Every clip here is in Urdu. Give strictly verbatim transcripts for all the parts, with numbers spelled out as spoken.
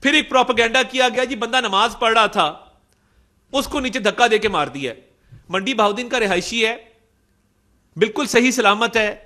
پھر ایک پروپیگنڈا کیا گیا جی بندہ نماز پڑھ رہا تھا, اس کو نیچے دھکا دے کے مار دیا. منڈی بہاؤدین کا رہائشی ہے, بالکل صحیح سلامت ہے,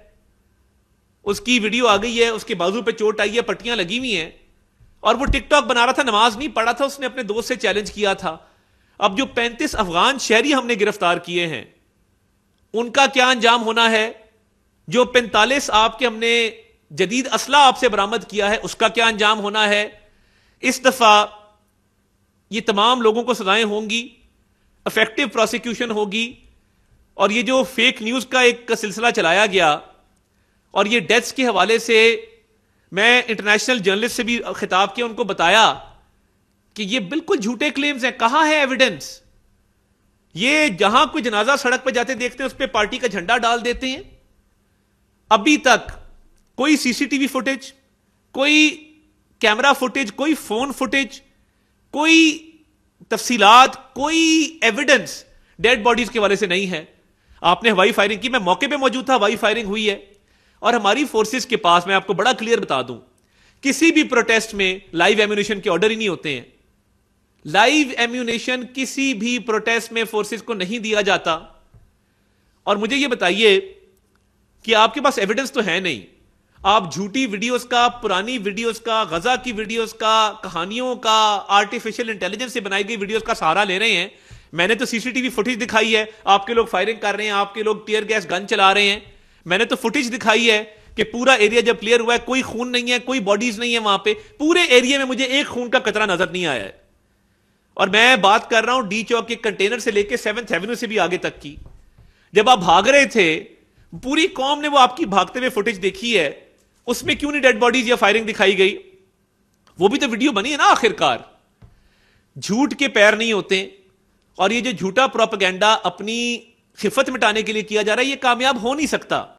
اس کی ویڈیو آ گئی ہے, اس کے بازو پہ چوٹ آئی ہے, پٹیاں لگی ہوئی ہیں, اور وہ ٹک ٹاک بنا رہا تھا, نماز نہیں پڑھا تھا, اس نے اپنے دوست سے چیلنج کیا تھا. اب جو پینتیس افغان شہری ہم نے گرفتار کیے ہیں, ان کا کیا انجام ہونا ہے؟ جو پینتالیس آپ کے ہم نے جدید اسلحہ آپ سے برآمد کیا ہے, اس کا کیا انجام ہونا ہے؟ اس دفعہ یہ تمام لوگوں کو سزائیں ہوں گی, افیکٹو پروسیکیوشن ہوگی, اور یہ جو فیک نیوز کا ایک سلسلہ چلایا گیا, اور یہ ڈیتھس کے حوالے سے میں انٹرنیشنل جرنلسٹ سے بھی خطاب کیا, ان کو بتایا کہ یہ بالکل جھوٹے کلیمز ہیں. کہاں ہے ایویڈنس؟ یہ جہاں کوئی جنازہ سڑک پہ جاتے دیکھتے ہیں اس پہ پارٹی کا جھنڈا ڈال دیتے ہیں. ابھی تک کوئی C C T V footage, کوئی کیمرہ فوٹیج, کوئی فون فوٹیج, کوئی تفصیلات, کوئی ایویڈنس ڈیڈ باڈیز کے والے سے نہیں ہے. آپ نے ہوائی فائرنگ کی, میں موقع پہ موجود تھا, ہوائی فائرنگ ہوئی ہے, اور ہماری فورسز کے پاس, میں آپ کو بڑا کلیئر بتا دوں, کسی بھی پروٹیسٹ میں لائیو ایمونیشن کے آرڈر ہی نہیں ہوتے ہیں. لائیو ایمونیشن کسی بھی پروٹیسٹ میں فورسز کو نہیں دیا جاتا. اور مجھے یہ بتائیے کہ آپ کے پاس ایویڈنس تو ہے نہیں, آپ جھوٹی ویڈیوز کا, پرانی ویڈیوز کا, غزہ کی ویڈیوز کا, کہانیوں کا, آرٹیفیشل انٹیلیجنس سے بنائی گئی ویڈیوز کا سہارا لے رہے ہیں. میں نے تو سی سی ٹی وی فوٹیج دکھائی ہے, آپ کے لوگ فائرنگ کر رہے ہیں, آپ کے لوگ ٹیئر گیس گن چلا رہے ہیں. میں نے تو فوٹیج دکھائی ہے کہ پورا ایریا جب کلیئر ہوا ہے, کوئی خون نہیں ہے, کوئی باڈیز نہیں ہے وہاں پہ, پورے ایریا میں مجھے ایک خون کا قطرہ نظر نہیں آیا ہے. اور میں بات کر رہا ہوں ڈی چوک کے کنٹینر سے لے کے سیونتھ ایونیو سے بھی آگے تک کی. جب آپ بھاگ رہے تھے, پوری قوم نے وہ آپ کی بھاگتے ہوئے فوٹیج دیکھی ہے, اس میں کیوں نہیں ڈیڈ باڈیز یا فائرنگ دکھائی گئی؟ وہ بھی تو ویڈیو بنی ہے نا. آخر کار جھوٹ کے پیر نہیں ہوتے, اور یہ جو جھوٹا پروپیگنڈا اپنی خفت مٹانے کے لیے کیا جا رہا ہے, یہ کامیاب ہو نہیں سکتا.